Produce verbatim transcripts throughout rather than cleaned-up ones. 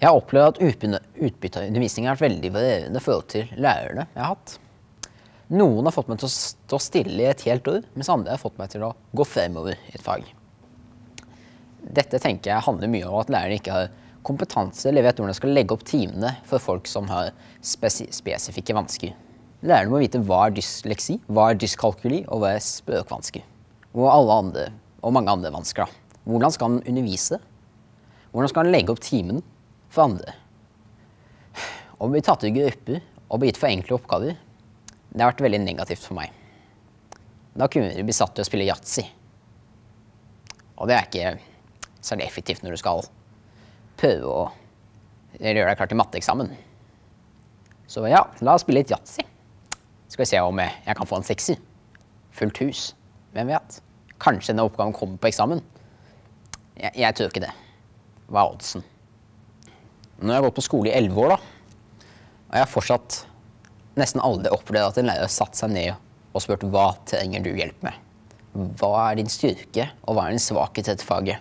Jeg har opplevd at utbyttet av undervisningen har vært veldig varierende i forhold til lærerne jeg har hatt. Noen har fått meg til å stå stille i et helt år, mens andre har fått meg til å gå fremover i et fag. Dette tenker jeg handler mye om at lærerne ikke har kompetanse eller vet hvordan de skal legge opp timene for folk som har spesi spesifikke vansker. Lærerne må vite hva er dysleksi, hva er dyskalkuli og hva er språkvansker. Og, alle andre, og mange andre vansker. Hvordan skal han undervise? Hvordan skal han legge opp timen for andre? Å bli tatt i grupper og bli gitt for enkle oppgaver, det har vært veldig negativt for meg. Da kunne du bli satt til å spille yatzy. Og det er ikke særlig effektivt når du skal prøve å gjøre deg klar til matteeksamen. Så ja, la oss spille litt yatzy. Skal vi se om jeg kan få en sekser. Fullt hus. Hvem vet? Kanskje denne oppgaven kommer på eksamen. Jeg, jeg tror ikke det. Hva er oddsen? Nå har jeg gått på skole i elleve år da, og jeg har fortsatt nesten aldri opplevd at en lærer har satt seg ned og spurt hva trenger du hjelp med? Hva er din styrke, og hva er din svakhet i dette faget?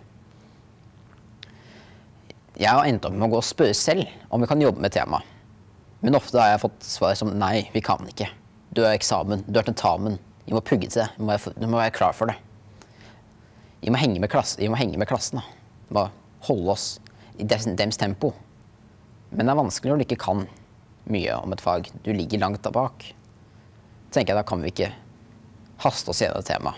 Jeg har endt opp med å gå og spørre selv om vi kan jobbe med temaet. Men ofte har jeg fått svar som nei, vi kan ikke. Du har eksamen, du har tentamen, vi må pugge til det, du må være, du må være klar for det. Vi må henge med, klasse, vi må henge med klassen da. Vi må holde oss i deres, deres tempo. Men det er vanskelig når du ikke kan mye om et fag. Du ligger langt der bak. Tenker jeg, da kan vi ikke haste oss gjennom temaet.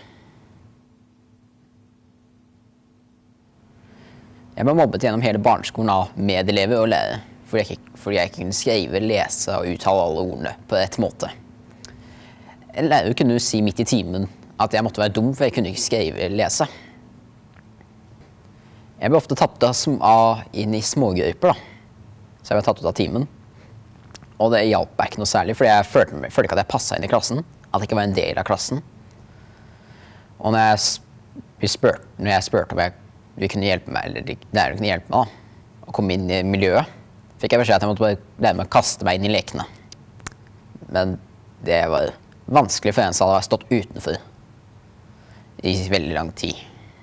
Jeg ble mobbet gjennom hele barneskolen av medelever og lærere, fordi jeg, ikke, fordi jeg ikke kunne skrive, lese og uttale alle ordene på rett måte. En lærer kunne jo si midt i timen at jeg måtte være dum, for jeg kunne ikke skrive eller lese. Jeg ble ofte tatt av inn i smågrupper da. Så jeg ble tatt ut av timen. Og det hjalp meg ikke noe særlig, fordi jeg følte, følte ikke at jeg passet inn i klassen. At jeg ikke var en del av klassen. Og når jeg spurte, når jeg spurte om jeg, de kunne hjelpe meg, eller de lærerne kunne hjelpe meg da, å komme inn i miljøet, fikk jeg beskjed at jeg måtte bare lære meg å kaste meg inn i lekene. Men det var vanskelig for en som hadde stått utenfor i veldig lang tid.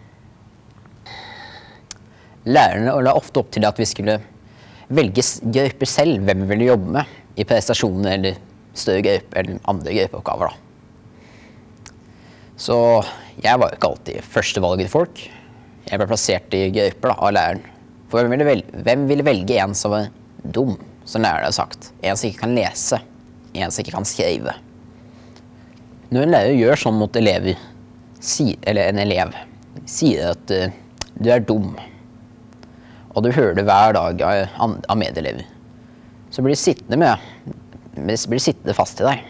Lærerne la ofte opp til at vi skulle velge grupper selv hvem vi ville jobbe med i prestasjoner eller større grupper eller andre gruppeoppgaver da. Så jeg var jo ikke alltid førstevalget til folk. Jeg ble plassert i grupper da, av læreren. For hvem ville, velge, hvem ville velge en som var dum, som læreren hadde sagt? En som ikke kan lese, en som ikke kan skrive. Når en lærer gjør sånn mot elever, si, eller en elev, sier at uh, du er dum, og du hører det hver dag av, av medelever, så blir det sittende med, blir det sittende fast i deg.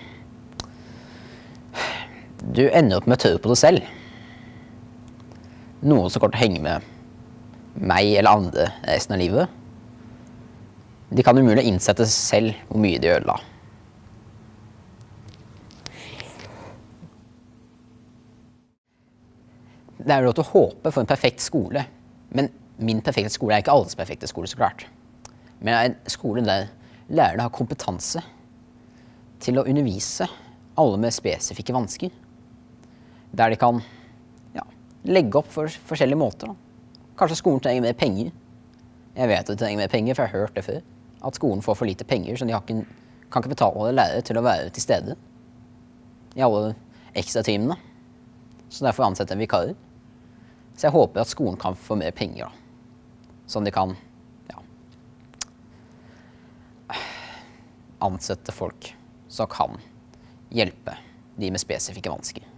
Du ender opp med å tørre på det selv. Noe som kommer til å henge med meg eller andre resten av livet. De kan umulig innsette selv hvor mye de ødela. Det er lov til å håpe for en perfekt skole, men min perfekte skole er ikke alles perfekte skole, så klart. Men det er en skole der lærerne har kompetanse til å undervise alle med spesifikke vansker. Der de kan ja, legge opp for forskjellige måter. Da. Kanskje skolen trenger mer penger. Jeg vet at de trenger mer penger, for jeg har hørt det før. At skolen får for lite penger, så de har ikke, kan ikke betale alle lærere til å være til stede i alle ekstra timene. Så derfor ansetter en vikarer. Så jeg håper at skolen kan få mer penger, da. Sånn de kan ja, ansette folk som kan hjelpe de med spesifikke vansker.